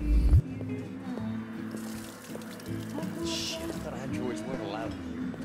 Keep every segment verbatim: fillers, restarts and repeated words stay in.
Shit, I thought androids weren't allowed.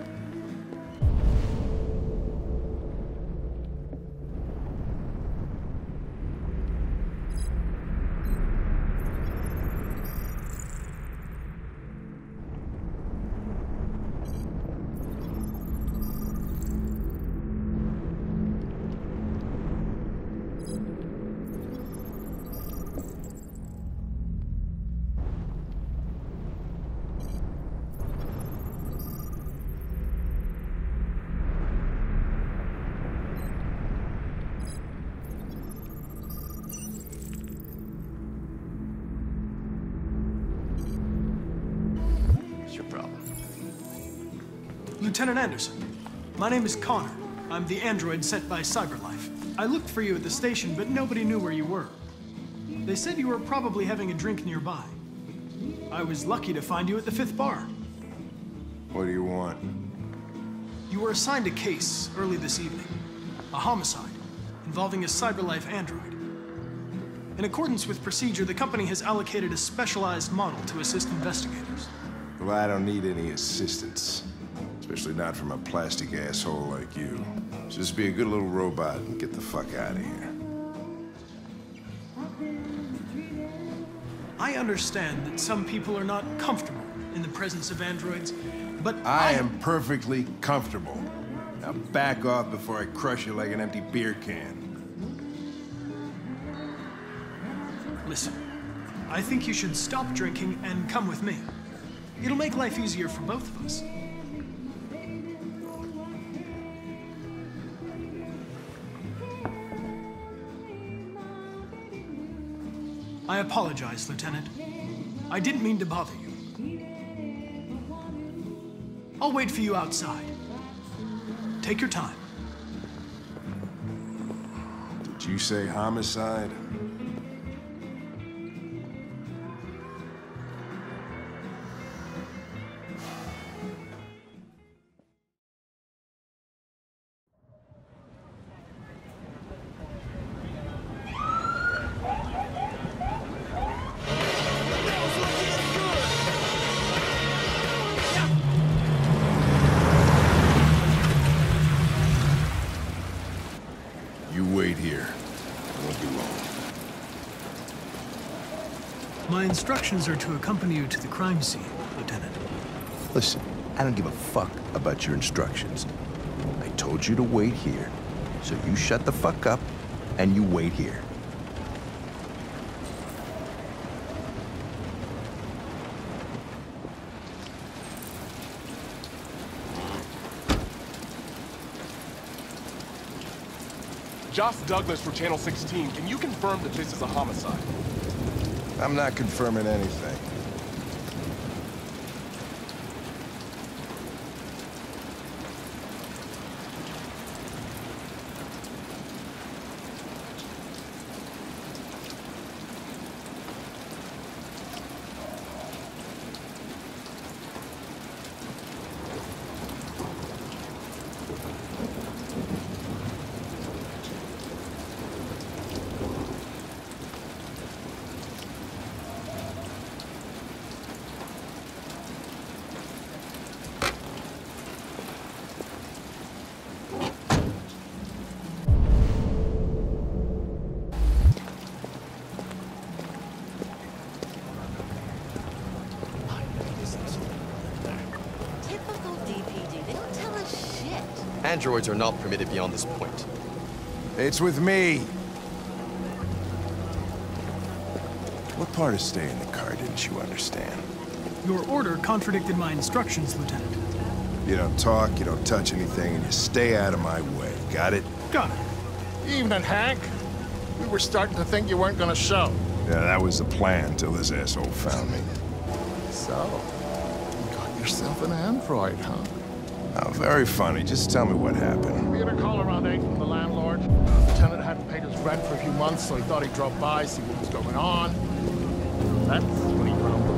Lieutenant Anderson, my name is Connor. I'm the android sent by CyberLife. I looked for you at the station, but nobody knew where you were. They said you were probably having a drink nearby. I was lucky to find you at the fifth bar. What do you want? You were assigned a case early this evening. A homicide involving a CyberLife android. In accordance with procedure, the company has allocated a specialized model to assist investigators. Well, I don't need any assistance. Especially not from a plastic asshole like you. Just be a good little robot and get the fuck out of here. I understand that some people are not comfortable in the presence of androids, but I, I am perfectly comfortable. Now back off before I crush you like an empty beer can. Listen, I think you should stop drinking and come with me. It'll make life easier for both of us. I apologize, Lieutenant. I didn't mean to bother you. I'll wait for you outside. Take your time. Did you say homicide? You wait here. It won't be long. My instructions are to accompany you to the crime scene, Lieutenant. Listen, I don't give a fuck about your instructions. I told you to wait here. So you shut the fuck up and you wait here. Josh Douglas for Channel sixteen. Can you confirm that this is a homicide? I'm not confirming anything. Androids are not permitted beyond this point. It's with me. What part of staying in the car didn't you understand? Your order contradicted my instructions, Lieutenant. You don't talk, you don't touch anything, and you stay out of my way. Got it? Got it. Evening, Hank. We were starting to think you weren't gonna show. Yeah, that was the plan till this asshole found me. So, you got yourself an android, huh? Oh, very funny. Just tell me what happened. We had a call around eight from the landlord. The tenant hadn't paid his rent for a few months, so he thought he'd drop by, see what was going on. That's when he found the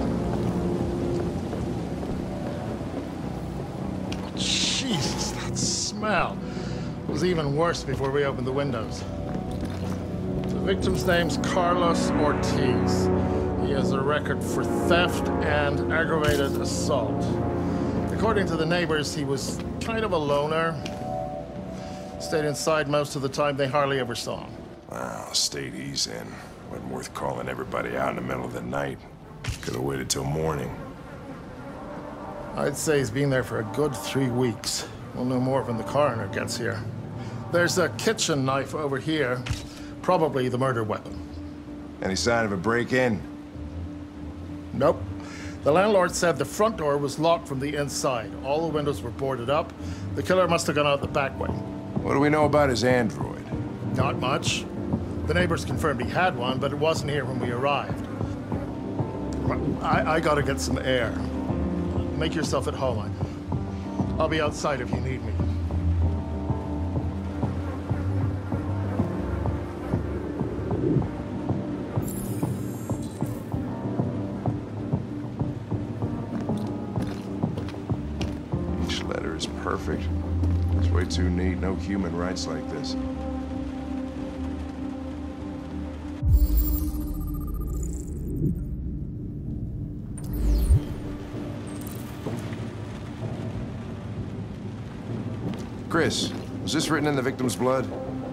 body. Jesus, that smell. It was even worse before we opened the windows. The victim's name's Carlos Ortiz. He has a record for theft and aggravated assault. According to the neighbors, he was kind of a loner. Stayed inside most of the time. They hardly ever saw him. Well, state he's in. Wasn't worth calling everybody out in the middle of the night. Could have waited till morning. I'd say he's been there for a good three weeks. We'll know more when the coroner gets here. There's a kitchen knife over here. Probably the murder weapon. Any sign of a break-in? Nope. The landlord said the front door was locked from the inside. All the windows were boarded up. The killer must have gone out the back way. What do we know about his android? Not much. The neighbors confirmed he had one, but it wasn't here when we arrived. I, I gotta get some air. Make yourself at home. I'll be outside if you need me. Each letter is perfect. It's way too neat. No human writes like this. Chris, was this written in the victim's blood?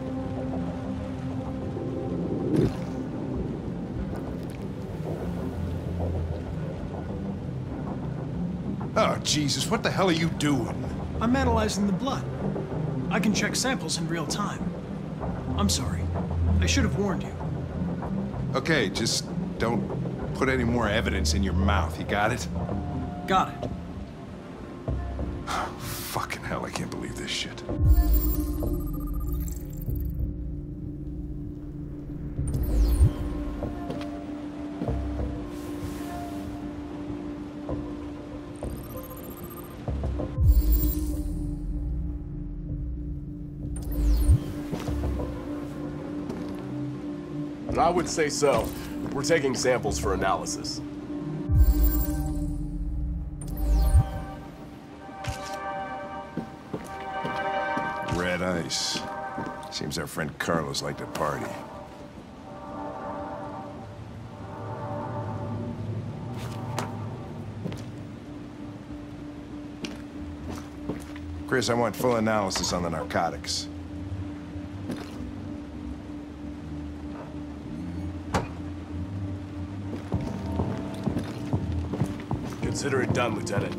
Oh, Jesus, what the hell are you doing? I'm analyzing the blood. I can check samples in real time. I'm sorry. I should have warned you. Okay, just don't put any more evidence in your mouth, you got it? Got it. Fucking hell, I can't believe this shit. I would say so. We're taking samples for analysis. Red ice. Seems our friend Carlos liked to party. Chris, I want full analysis on the narcotics. Consider it done, Lieutenant.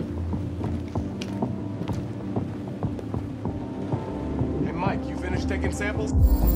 Hey, Mike, you finished taking samples?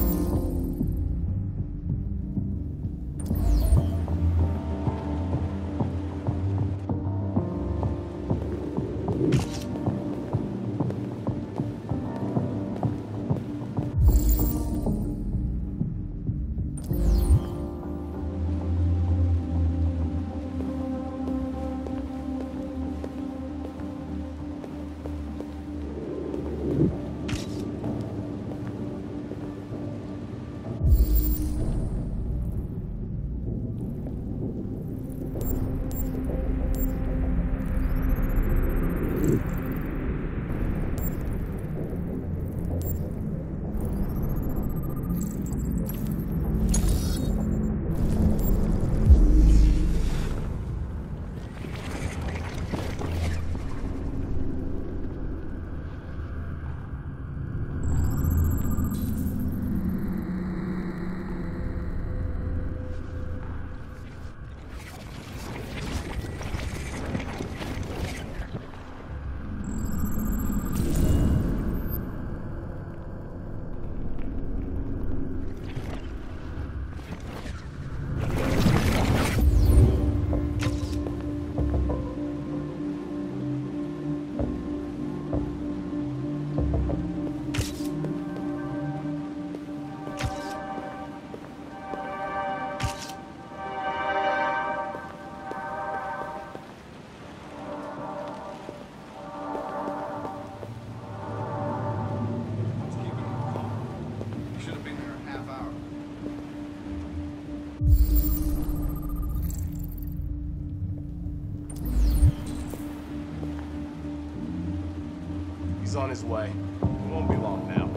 He's on his way. It won't be long now.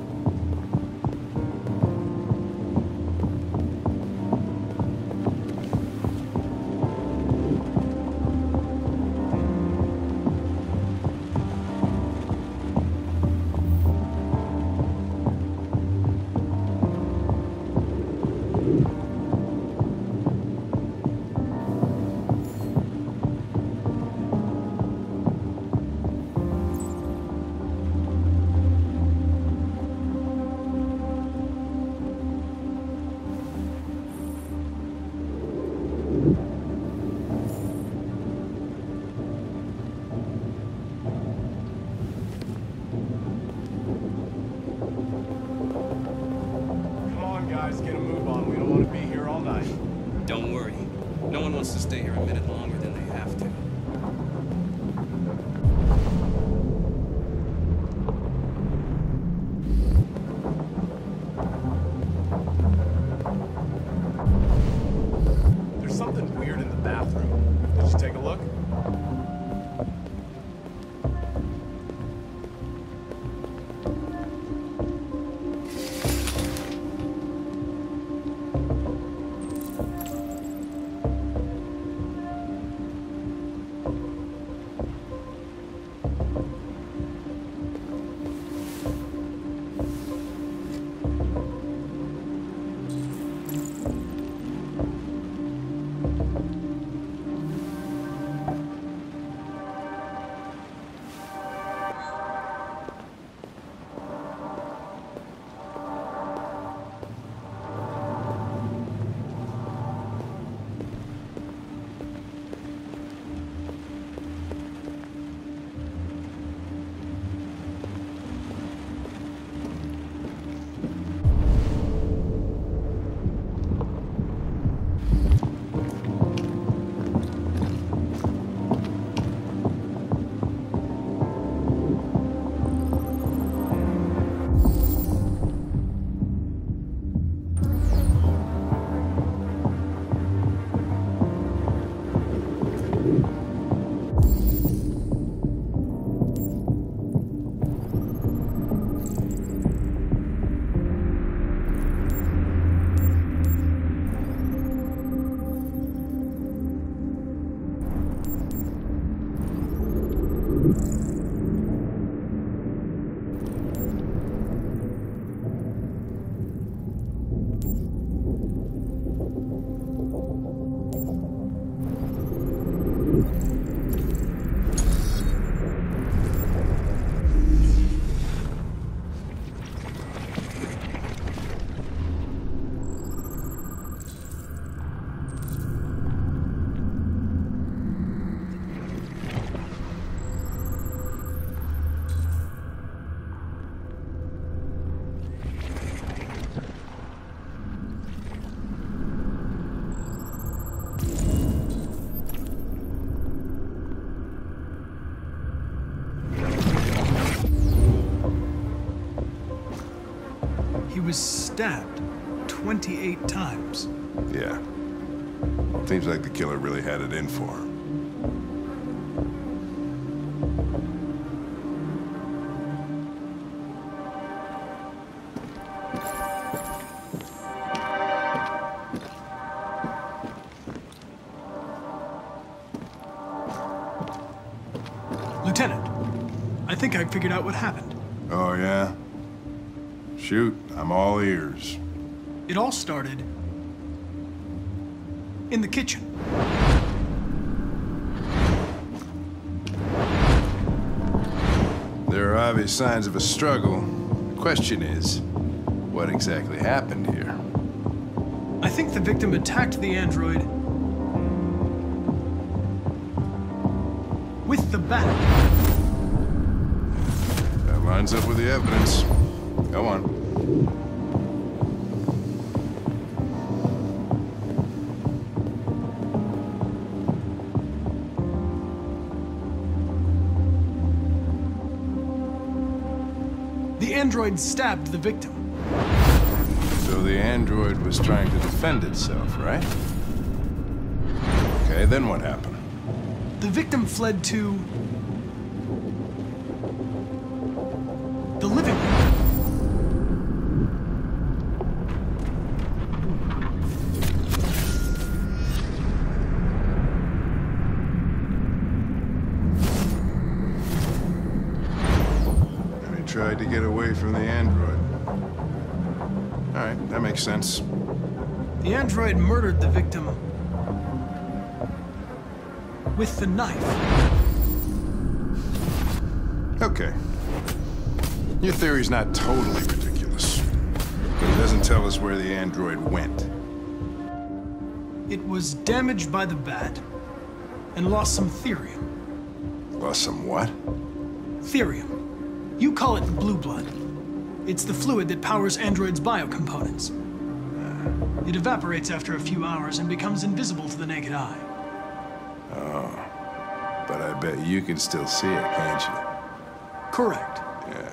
let's get a move on. We don't want to be here all night. Don't worry. No one wants to stay here a minute longer than they have to. There's something weird in the bathroom. Did you take a look? He was stabbed twenty-eight times. Yeah. Seems like the killer really had it in for him. Lieutenant, I think I figured out what happened. Oh, yeah? Shoot, I'm all ears. It all started in the kitchen. There are obvious signs of a struggle. The question is, what exactly happened here? I think the victim attacked the android with the bat. That lines up with the evidence. Go on. The android stabbed the victim. So the android was trying to defend itself, right? Okay, then what happened? The victim fled to the living room. And he tried to get away from the android. All right, that makes sense. The android murdered the victim with the knife. Okay. Your theory's not totally ridiculous, but it doesn't tell us where the android went. It was damaged by the bat and lost some therium. Lost some what? Therium. You call it the blue blood. It's the fluid that powers androids' biocomponents. It evaporates after a few hours and becomes invisible to the naked eye. Oh. But I bet you can still see it, can't you? Correct. Yeah.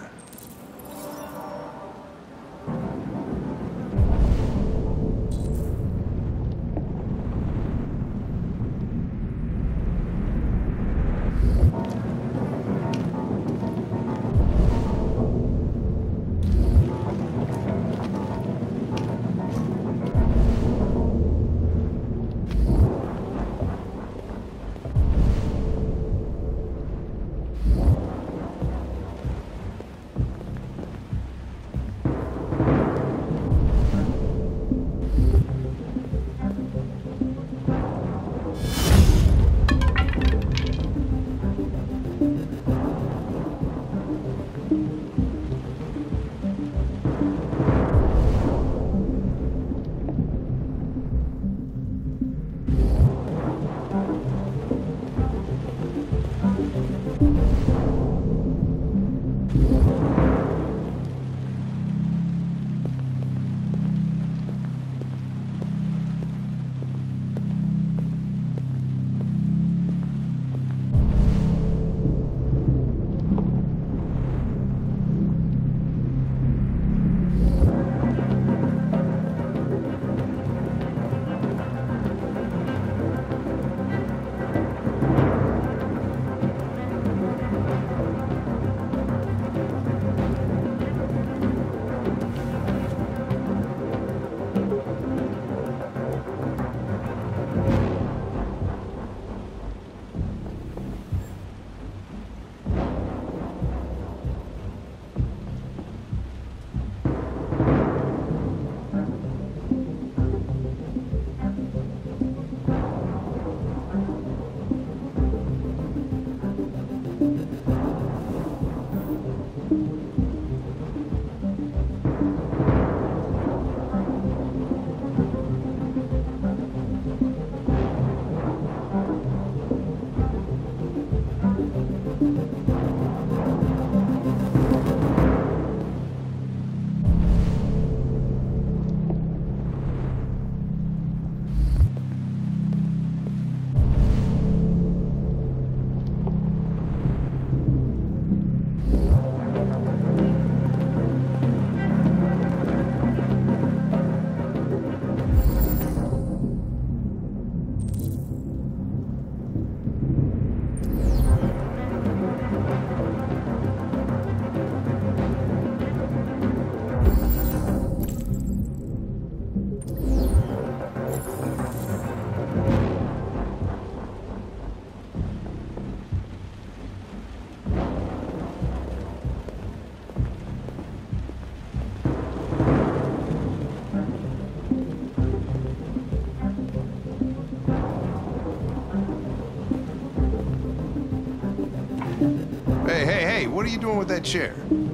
What are you doing with that chair?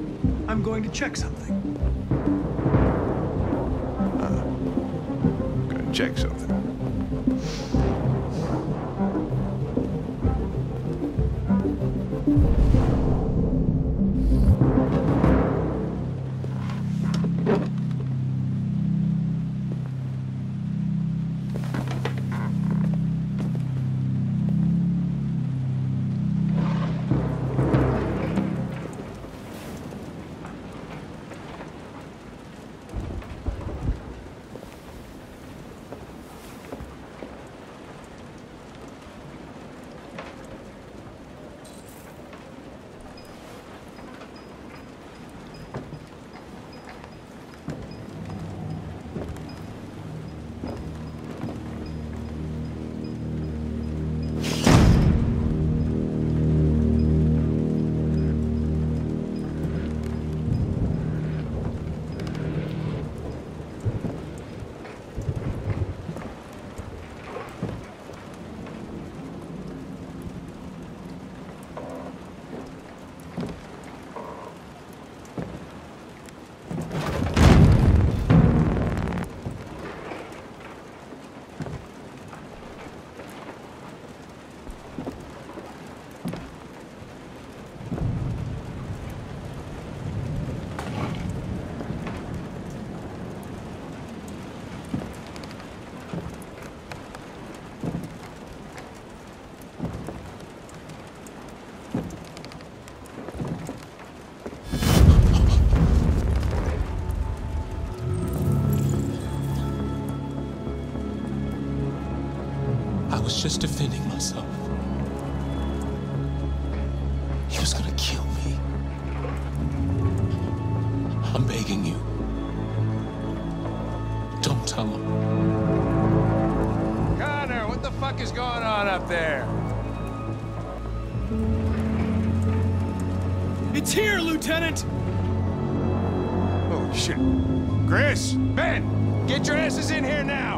I'm going to check something. Uh, gonna check something. I was just defending myself. He was gonna kill me. I'm begging you. Don't tell him. Connor, what the fuck is going on up there? It's here, Lieutenant! Oh, shit. Chris, Ben, get your asses in here now!